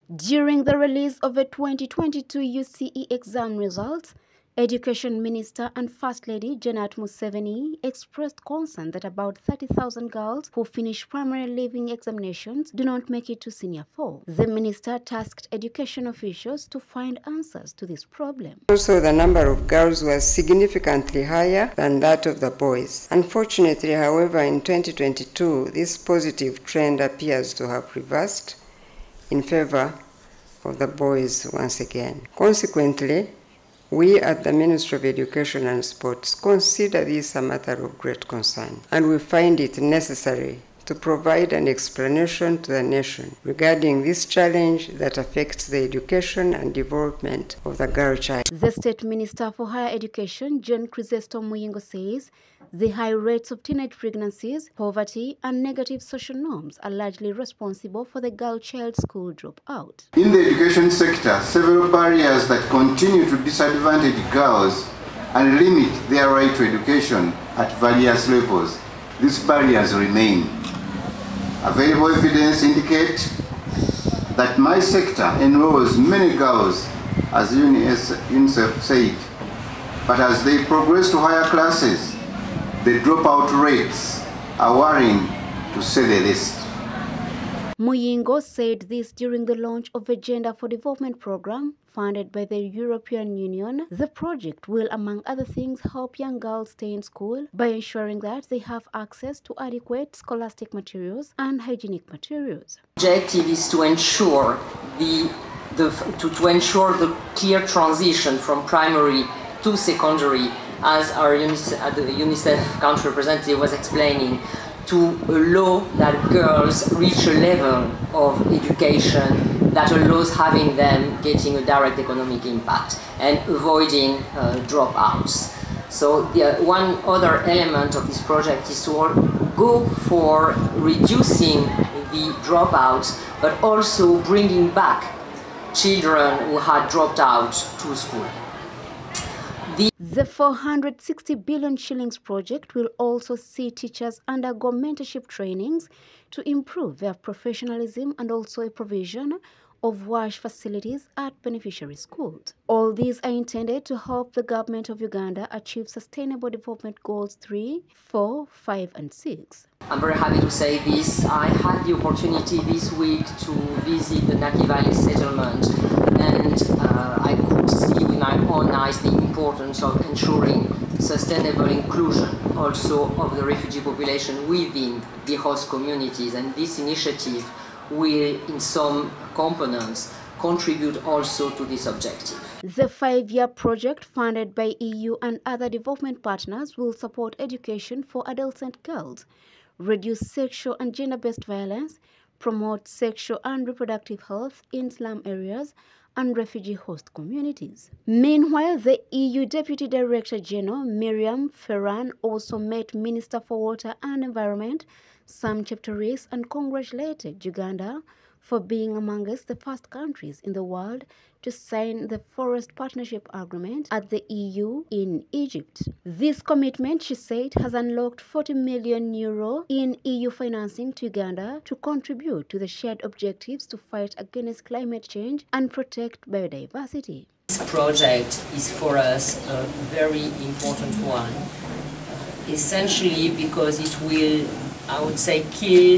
During the release of the 2022 UCE exam results, Education Minister and First Lady Janet Museveni expressed concern that about 30,000 girls who finish primary leaving examinations do not make it to Senior 4. The minister tasked education officials to find answers to this problem. Also, the number of girls was significantly higher than that of the boys. Unfortunately, however, in 2022, this positive trend appears to have reversed in favor of the boys once again. Consequently, we at the Ministry of Education and Sports consider this a matter of great concern, and we find it necessary to provide an explanation to the nation regarding this challenge that affects the education and development of the girl child. The State Minister for Higher Education, John Chrysostom Muyingo, says the high rates of teenage pregnancies, poverty, and negative social norms are largely responsible for the girl child school dropout. In the education sector, several barriers that continue to disadvantage girls and limit their right to education at various levels. These barriers remain. Available evidence indicates that my sector enrolls many girls, as UNICEF said, but as they progress to higher classes, the dropout rates are worrying, to say the least. Muyingo said this during the launch of the Gender for Development program funded by the European Union. The project will, among other things, help young girls stay in school by ensuring that they have access to adequate scholastic materials and hygienic materials. The objective is to ensure the clear transition from primary to secondary, as our UNICEF country representative was explaining, to allow that girls reach a level of education that allows having them getting a direct economic impact and avoiding dropouts. So one other element of this project is to go for reducing the dropouts, but also bringing back children who had dropped out to school. The 460 billion shillings project will also see teachers undergo mentorship trainings to improve their professionalism and also a provision of WASH facilities at beneficiary schools. All these are intended to help the government of Uganda achieve Sustainable Development Goals 3, 4, 5 and 6. I'm very happy to say this. I had the opportunity this week to visit the Naki Valley settlement, and I could see with my own eyes the importance of ensuring sustainable inclusion also of the refugee population within the host communities, and this initiative will, in some components, contribute also to this objective. The 5-year project funded by EU and other development partners will support education for adolescent girls, reduce sexual and gender-based violence, promote sexual and reproductive health in slum areas and refugee host communities. Meanwhile, the EU Deputy Director General Miriam Ferran also met Minister for Water and Environment Sam Chepturis and congratulated Uganda for being amongst the first countries in the world to sign the Forest Partnership Agreement at the EU in Egypt. This commitment, she said, has unlocked €40 million in EU financing to Uganda to contribute to the shared objectives to fight against climate change and protect biodiversity. This project is for us a very important one, essentially because it will, I would say, kill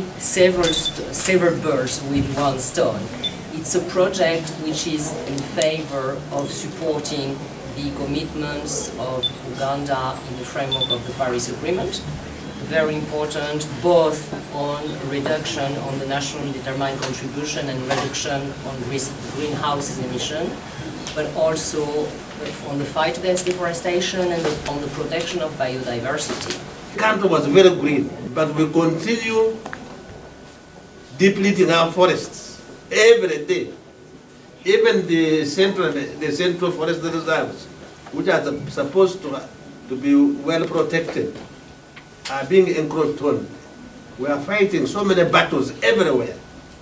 several birds with one stone. It's a project which is in favor of supporting the commitments of Uganda in the framework of the Paris Agreement. Very important, both on reduction on the nationally determined contribution and reduction on greenhouse emission, but also on the fight against deforestation and on the protection of biodiversity. The country was very green, but we continue depleting our forests every day. Even the central forest reserves, which are supposed to be well protected, are being encroached on. We are fighting so many battles everywhere.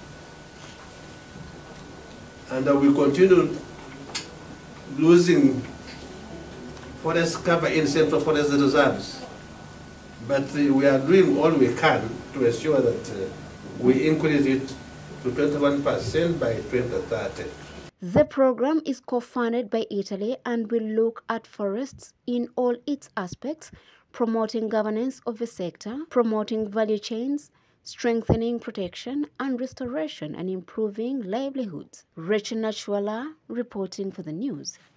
And we continue losing forest cover in central forest reserves. But we are doing all we can to ensure that we increase it to 21% by 2030. The program is co-funded by Italy and will look at forests in all its aspects, promoting governance of the sector, promoting value chains, strengthening protection and restoration, and improving livelihoods. Rachel Nachwala reporting for the news.